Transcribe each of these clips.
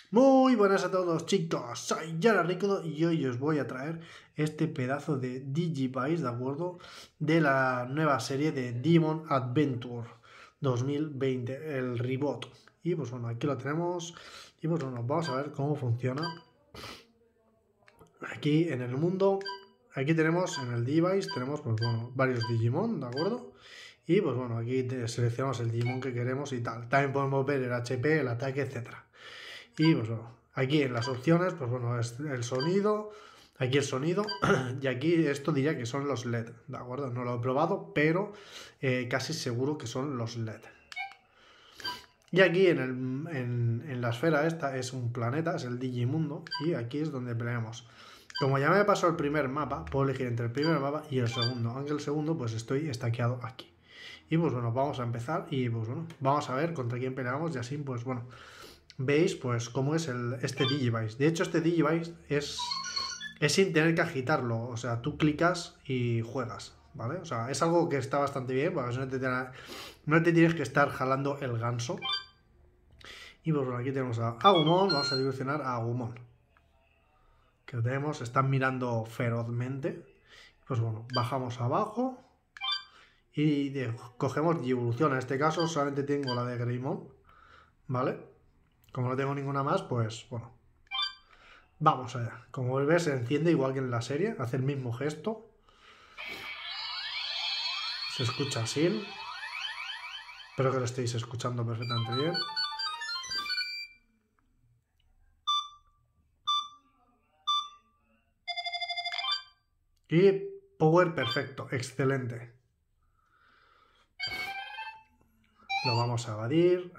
Muy buenas a todos, chicos, soy Yara Ricodo y hoy os voy a traer este pedazo de Digivice, ¿de acuerdo? De la nueva serie de Demon Adventure 2020, el reboot. Y pues bueno, aquí lo tenemos y pues bueno, vamos a ver cómo funciona. Aquí en el mundo, aquí tenemos en el Digivice, tenemos pues bueno, varios Digimon, ¿de acuerdo? Y pues bueno, aquí seleccionamos el Digimon que queremos y tal. También podemos ver el HP, el ataque, etcétera. Y pues bueno, aquí en las opciones, pues bueno, es el sonido, aquí el sonido, y aquí esto diría que son los LED, ¿de acuerdo? No lo he probado, pero casi seguro que son los LED. Y aquí en la esfera esta es un planeta, es el Digimundo, y aquí es donde peleamos. Como ya me pasó el primer mapa, puedo elegir entre el primer mapa y el segundo, aunque el segundo pues estoy estaqueado aquí. Y pues bueno, vamos a empezar y pues bueno, vamos a ver contra quién peleamos y así pues bueno, veis pues cómo es este Digivice. De hecho, este Digivice es sin tener que agitarlo. O sea, tú clicas y juegas, ¿vale? O sea, es algo que está bastante bien, porque no te tienes que estar jalando el ganso. Y pues bueno, aquí tenemos a Agumon, vamos a evolucionar a Agumon. Que lo tenemos, están mirando ferozmente. Pues bueno, bajamos abajo y cogemos Evolución. En este caso solamente tengo la de Greymon, ¿vale? Como no tengo ninguna más, pues bueno, vamos allá. Como ves, se enciende igual que en la serie, hace el mismo gesto. Se escucha así. Espero que lo estéis escuchando perfectamente bien. Y power perfecto, excelente. Lo vamos a evadir.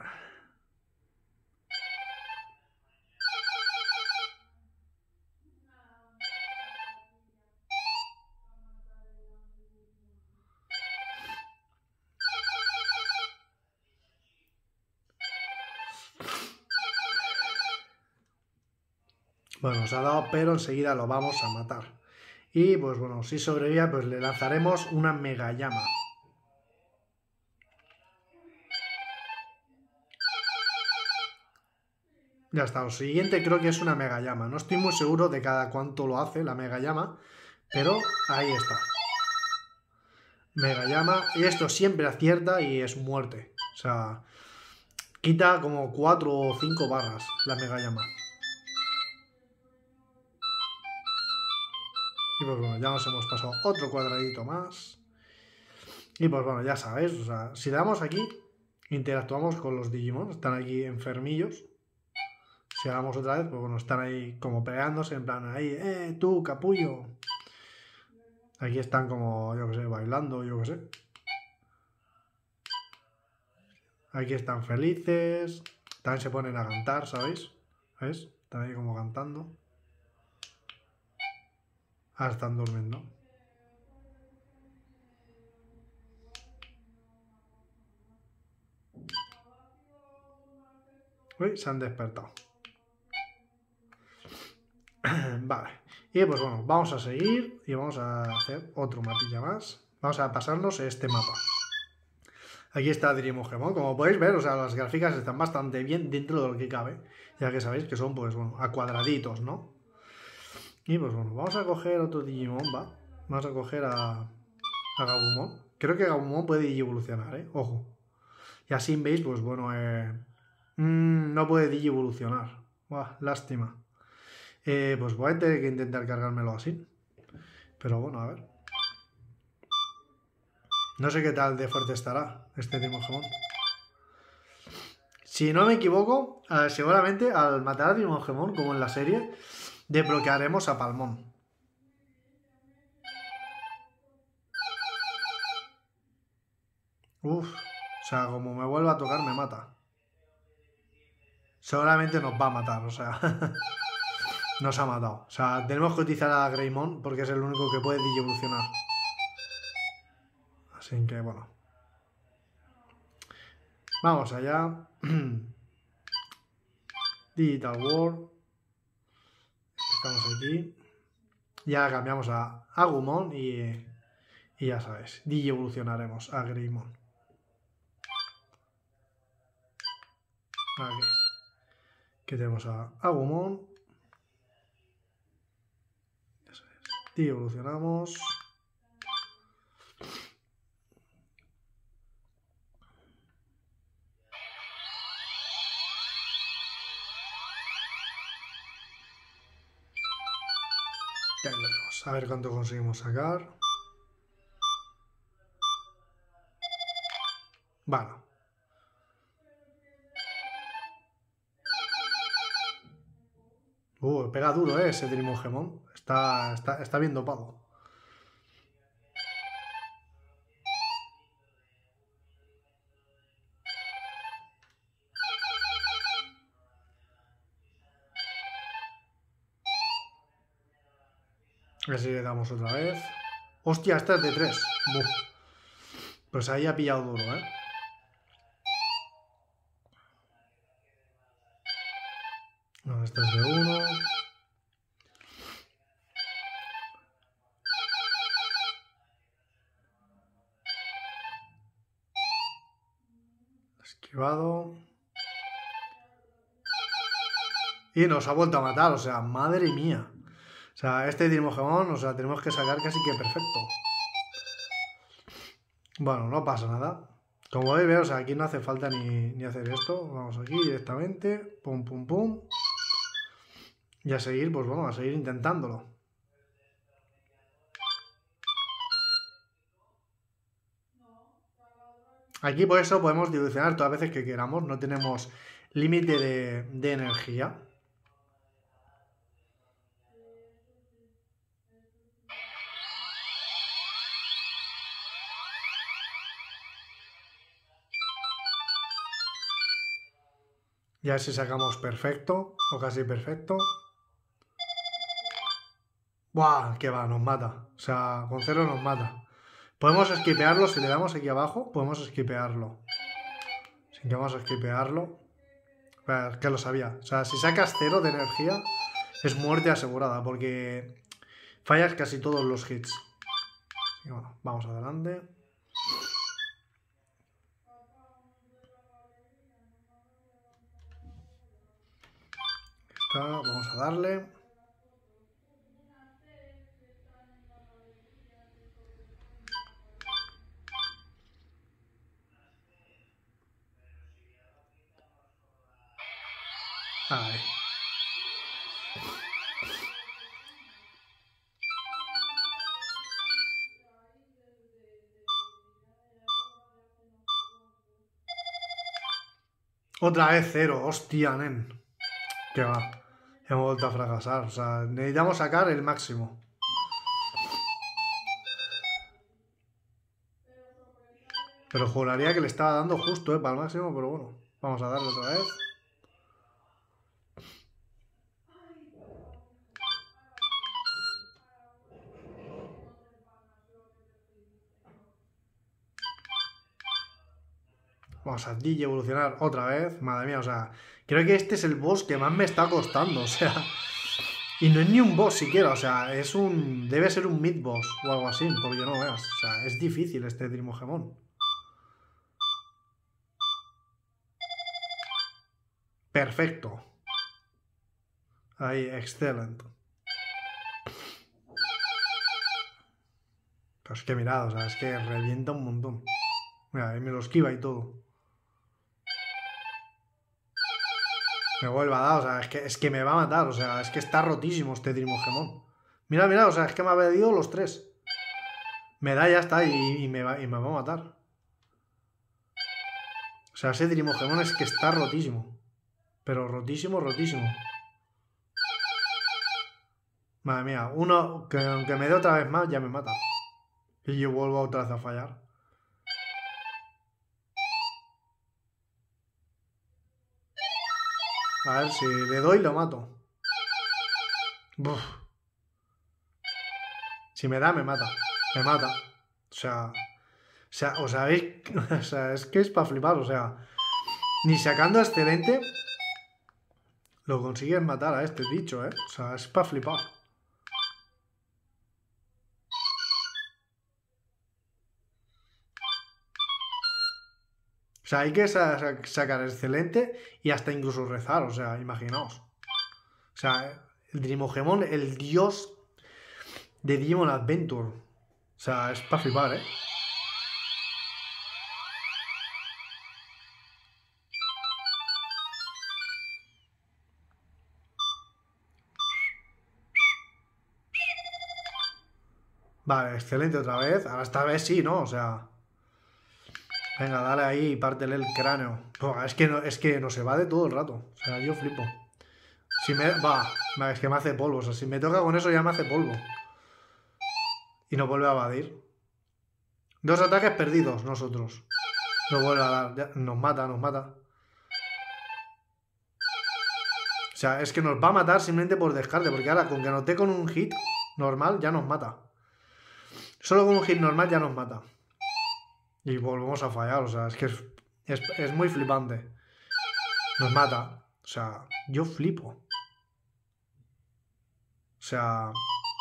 Bueno, nos ha dado, pero enseguida lo vamos a matar. Y pues bueno, si sobrevive, pues le lanzaremos una mega llama. Ya está, lo siguiente creo que es una mega llama. No estoy muy seguro de cada cuánto lo hace la mega llama, pero ahí está. Mega llama, y esto siempre acierta y es muerte. O sea, quita como 4 o 5 barras la mega llama. Y pues bueno, ya nos hemos pasado otro cuadradito más. Y pues bueno, ya sabéis, o sea, si le damos aquí, interactuamos con los Digimon, están aquí enfermillos. Si le damos otra vez, pues bueno, están ahí como peleándose, en plan, ahí, tú, capullo. Aquí están como, yo que sé, bailando, yo que sé. Aquí están felices. También se ponen a cantar, ¿sabéis? ¿Ves? Están ahí como cantando. Ahora están durmiendo. Uy, se han despertado. Vale. Y pues bueno, vamos a seguir y vamos a hacer otro mapilla más. Vamos a pasarnos este mapa. Aquí está Digimon. Como podéis ver, o sea, las gráficas están bastante bien dentro de lo que cabe. Ya que sabéis que son, pues bueno, a cuadraditos, ¿no? Y pues bueno, vamos a coger otro Digimon, va. Vamos a coger a Gabumon. Creo que Gabumon puede evolucionar, ¿eh? Ojo. Y así veis, pues bueno, no puede evolucionar. Buah, lástima. Pues voy a tener que intentar cargármelo así. Pero bueno, a ver. No sé qué tal de fuerte estará este Digimon. Si no me equivoco, seguramente al matar a Digimon, como en la serie, desbloquearemos a Palmón. Uf, o sea, como me vuelva a tocar, me mata. Seguramente nos va a matar, o sea, nos ha matado. O sea, tenemos que utilizar a Greymon porque es el único que puede evolucionar. Así que bueno. Vamos allá. Digital World. Estamos aquí. Ya cambiamos a Agumon y ya sabes, evolucionaremos a Greymon. Aquí. Aquí tenemos a Agumon. Y evolucionamos. Ya lo tenemos. A ver cuánto conseguimos sacar. Bueno. Pega duro, ese Drimogemon. Está bien dopado. A ver si le damos otra vez. Hostia, esta es de 3. Pues ahí ha pillado duro, ¿eh? No, esta es de 1. Esquivado. Y nos ha vuelto a matar, o sea, madre mía. O sea, este Drimogemon, o sea, tenemos que sacar casi que perfecto. Bueno, no pasa nada. Como veis, o sea, aquí no hace falta ni hacer esto. Vamos aquí directamente. Pum, pum, pum. Y a seguir, pues vamos a seguir intentándolo. Aquí por eso podemos dilucionar todas las veces que queramos. No tenemos límite de energía. Ya si sacamos perfecto o casi perfecto. ¡Buah! Que va, nos mata. O sea, con 0 nos mata. Podemos esquipearlo, si le damos aquí abajo, podemos esquipearlo. Si vamos a esquipearlo. Es que lo sabía. O sea, si sacas 0 de energía, es muerte asegurada, porque fallas casi todos los hits. Y bueno, vamos adelante. Vamos a darle. Ahí. Otra vez 0, hostia, nen. Que va. Hemos vuelto a fracasar. O sea, necesitamos sacar el máximo. Pero juraría que le estaba dando justo, para el máximo, pero bueno. Vamos a darle otra vez. Vamos a DJ evolucionar otra vez. Madre mía, o sea, creo que este es el boss que más me está costando, o sea. Y no es ni un boss siquiera, o sea, es un... Debe ser un mid-boss o algo así, porque no veas. O sea, es difícil este Drimogemon. Perfecto. Ahí, excelente. Pero es que mirad, o sea, es que revienta un montón. Mira, me lo esquiva y todo. Me vuelve a dar, o sea, es que me va a matar, o sea, es que está rotísimo este Drimogemon. Mira, mira, o sea, es que me ha pedido los 3. Me da, ya está, y me va a matar. O sea, ese Drimogemon es que está rotísimo. Pero rotísimo, rotísimo. Madre mía, uno que aunque me dé otra vez más, ya me mata. Y yo vuelvo otra vez a fallar. A ver, si le doy, lo mato. Buf. Si me da, me mata. Me mata. O sea, os sabéis. O sea, es que es para flipar. O sea, ni sacando excelente lo consigues matar a este bicho, ¿eh? O sea, es para flipar. sea, hay que sacar excelente y hasta incluso rezar, o sea, imaginaos. O sea, el Dreamogemon, el dios de Digimon Adventure. O sea, es para flipar, ¿eh? Vale, excelente otra vez. Ahora esta vez sí, ¿no? O sea... Venga, dale ahí y pártele el cráneo. Buah, es que no se va de todo el rato. O sea, yo flipo. Si me... Va, es que me hace polvo. O sea, si me toca con eso ya me hace polvo. Y nos vuelve a evadir. 2 ataques perdidos nosotros. Nos vuelve a dar. Nos mata, nos mata. O sea, es que nos va a matar simplemente por descarte. Porque ahora con que nos dé con un hit normal ya nos mata. Solo con un hit normal ya nos mata. Y volvemos a fallar. O sea, es que es muy flipante. Nos mata. O sea, yo flipo. O sea...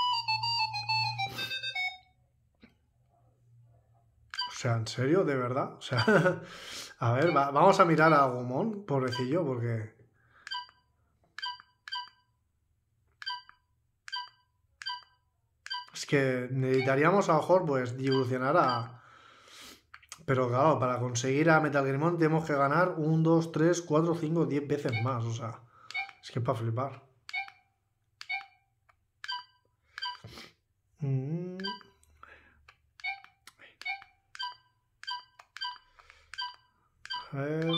O sea, ¿en serio? ¿De verdad? O sea, a ver, vamos a mirar a Agumon, pobrecillo, porque... Es que necesitaríamos a lo mejor, pues, evolucionar a... Pero claro, para conseguir a Metal Grimón tenemos que ganar 1, 2, 3, 4, 5, 10 veces más, o sea... Es que es para flipar. Mm. A ver...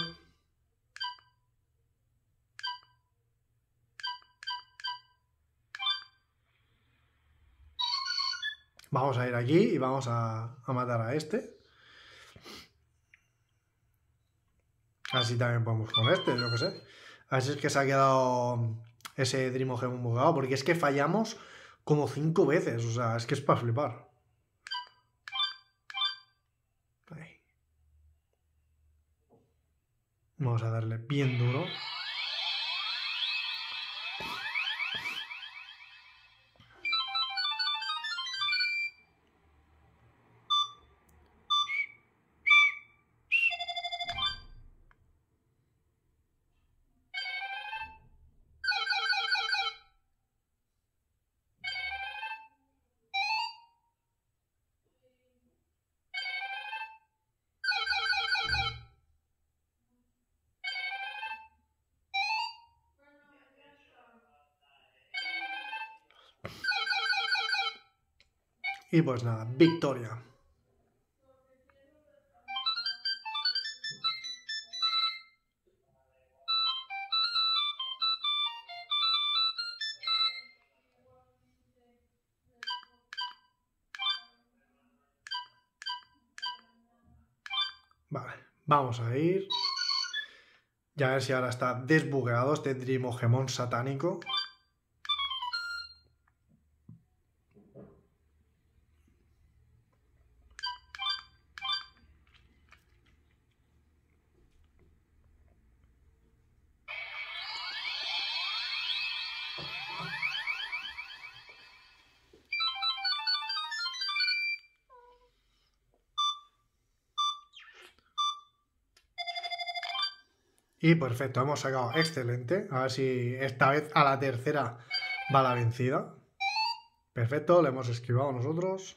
Vamos a ir aquí y vamos a matar a este. Así también podemos con este, yo que sé. A ver si es que se ha quedado ese Dreamogemon bugado. Porque es que fallamos como 5 veces. O sea, es que es para flipar. Ahí. Vamos a darle bien duro. Y pues nada, victoria. Vale, vamos a ir. Ya a ver si ahora está desbugueado este Dreamogemon satánico. Y perfecto, hemos sacado excelente. A ver si esta vez a la tercera va la vencida. Perfecto, le hemos esquivado nosotros.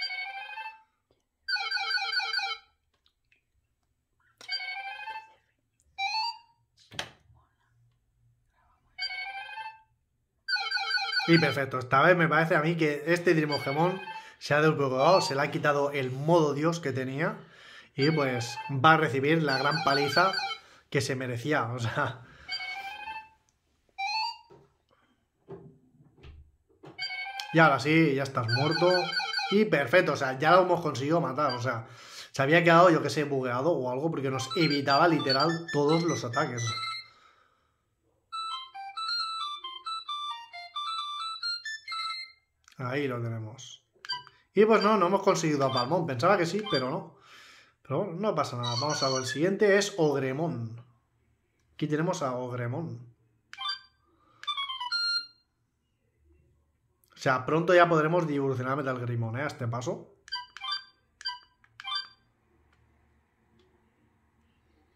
Y perfecto, esta vez me parece a mí que este Dreamogemon se ha desbloqueado, se le ha quitado el modo Dios que tenía y pues va a recibir la gran paliza que se merecía, o sea... Y ahora sí, ya estás muerto. Y perfecto, o sea, ya lo hemos conseguido matar, o sea... Se había quedado, yo que sé, bugueado o algo porque nos evitaba literal todos los ataques. Ahí lo tenemos. Y pues no hemos conseguido a Palmón. Pensaba que sí, pero no. Pero bueno, no pasa nada. Vamos a ver. El siguiente es Ogremon. Aquí tenemos a Ogremon. O sea, pronto ya podremos evolucionar a Metal Grimon, ¿eh? A este paso.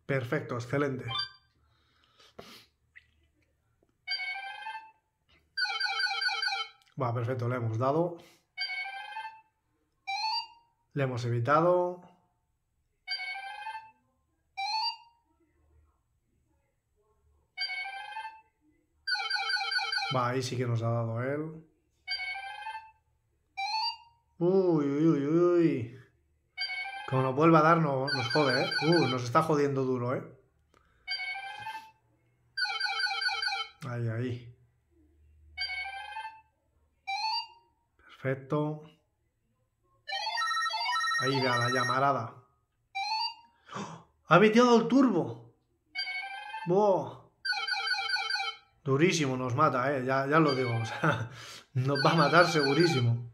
Perfecto, excelente. Va, perfecto, le hemos dado. Le hemos evitado. Va, ahí sí que nos ha dado él. Uy, uy, uy, uy. Como nos vuelva a dar, nos jode, ¿eh? Nos está jodiendo duro, ¿eh? Ahí, ahí. Perfecto. Ahí vea la llamarada. ¡Oh! ¡Ha metido el turbo! ¡Buah! Durísimo, nos mata, ¿eh? Ya lo digo. O sea, nos va a matar segurísimo.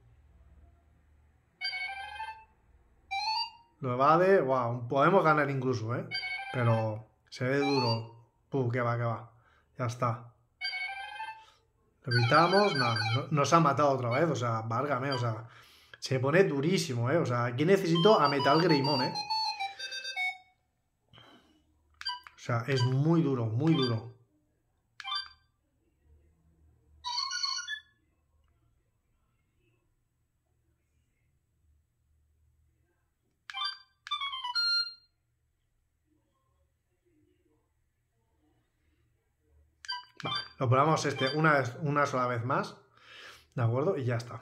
Lo evade. Wow, podemos ganar incluso, ¿eh? Pero se ve duro. Que va, que va. Ya está. Lo evitamos. Nada, nos ha matado otra vez. O sea, válgame, o sea. Se pone durísimo, ¿eh? O sea, aquí necesito a Metal Greymon, ¿eh? O sea, es muy duro, muy duro. Vale, lo probamos una sola vez más. ¿De acuerdo? Y ya está.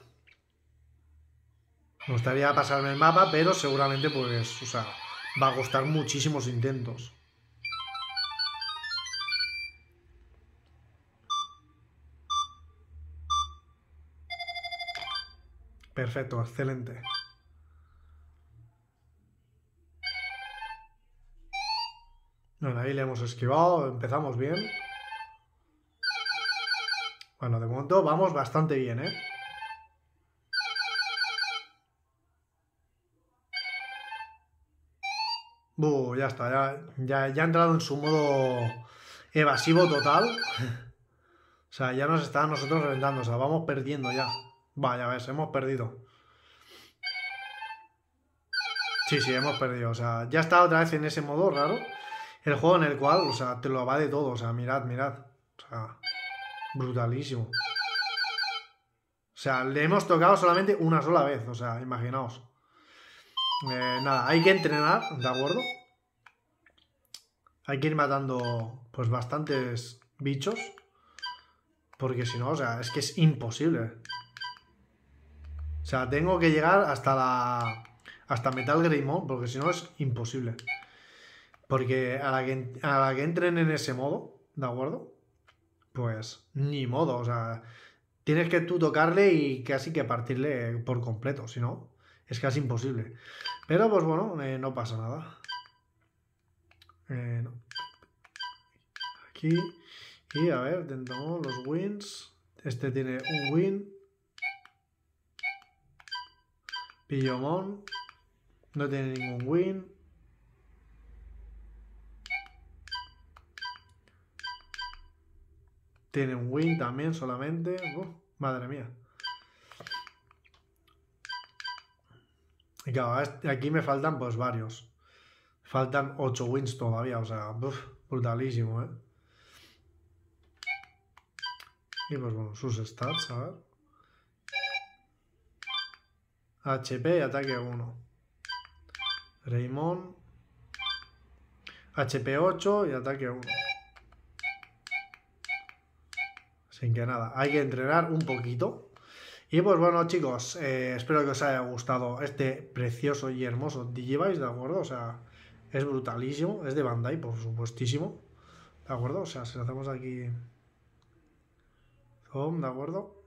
Me gustaría pasarme el mapa, pero seguramente, pues, o sea, va a costar muchísimos intentos. Perfecto, excelente. Bueno, ahí le hemos esquivado, empezamos bien. Bueno, de momento vamos bastante bien, ¿eh? Ya está, ya ha entrado en su modo evasivo total. O sea, ya nos está a nosotros reventando, o sea, vamos perdiendo ya. Ya ves, hemos perdido. Sí, hemos perdido, o sea, ya está otra vez en ese modo raro. El juego en el cual, o sea, te lo va de todo, o sea, mirad. O sea, brutalísimo. O sea, le hemos tocado solamente una sola vez, o sea, imaginaos. Nada, hay que entrenar, ¿de acuerdo? Hay que ir matando, pues, bastantes bichos. Porque si no, o sea, es que es imposible. O sea, tengo que llegar hasta Metal Greymon, porque si no es imposible. Porque a la que entren en ese modo, ¿de acuerdo? Pues ni modo, o sea, tienes que tú tocarle y casi que partirle por completo, si no, es casi imposible. Pero pues bueno, no pasa nada. No. Aquí, y a ver, tentamos los wins. Este tiene un win. Pillomon no tiene ningún win. Tiene un win también solamente. Madre mía. Y claro, aquí me faltan pues varios. Faltan 8 wins todavía, o sea, brutalísimo, ¿eh? Y pues bueno, sus stats, a ver. HP y ataque 1. Greymon. HP 8 y ataque 1. Sin que nada, hay que entrenar un poquito. Y pues bueno, chicos, espero que os haya gustado este precioso y hermoso Digivice, ¿de acuerdo? O sea, es brutalísimo, es de Bandai, por supuestísimo, ¿de acuerdo? O sea, si lo hacemos aquí zoom, ¿de acuerdo?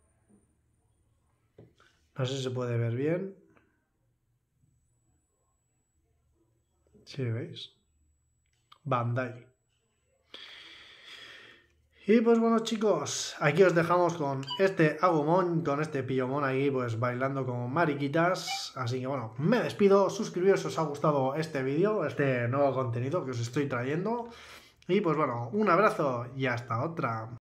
No sé si se puede ver bien. ¿Sí veis? Bandai. Y pues bueno, chicos, aquí os dejamos con este Agumon, con este Pillomon ahí pues bailando como mariquitas. Así que bueno, me despido, suscribiros si os ha gustado este vídeo, este nuevo contenido que os estoy trayendo. Y pues bueno, un abrazo y hasta otra.